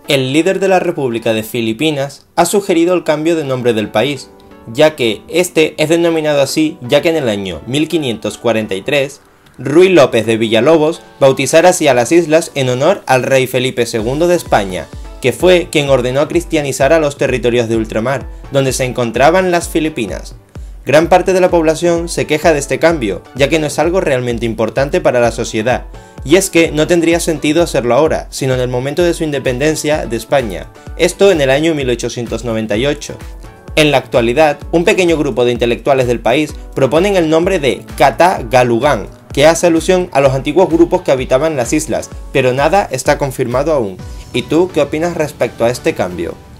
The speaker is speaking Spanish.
El líder de la República de Filipinas ha sugerido el cambio de nombre del país, ya que este es denominado así ya que en el año 1543, Ruy López de Villalobos bautizara así a las islas en honor al rey Felipe II de España, que fue quien ordenó cristianizar a los territorios de ultramar, donde se encontraban las Filipinas. Gran parte de la población se queja de este cambio, ya que no es algo realmente importante para la sociedad, y es que no tendría sentido hacerlo ahora, sino en el momento de su independencia de España, esto en el año 1898. En la actualidad, un pequeño grupo de intelectuales del país proponen el nombre de Katagalugan, que hace alusión a los antiguos grupos que habitaban las islas, pero nada está confirmado aún. ¿Y tú qué opinas respecto a este cambio?